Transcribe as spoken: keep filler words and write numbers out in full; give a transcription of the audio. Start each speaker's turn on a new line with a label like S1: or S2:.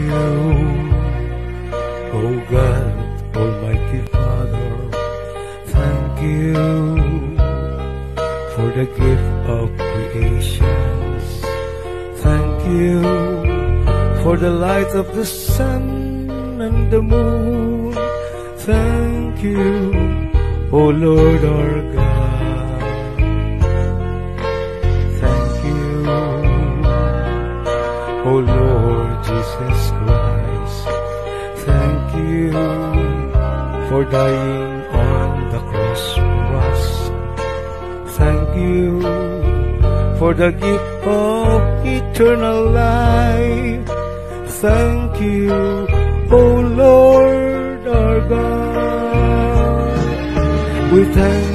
S1: you, oh God, Almighty Father. Thank you for the gift of creation. Thank you for the light of the sun and the moon. Thank you, O Lord our God. Thank you, O Lord Jesus Christ. Thank you for dying on the cross for us. Thank you for the gift of eternal life. Thank you, O Lord our God. We thank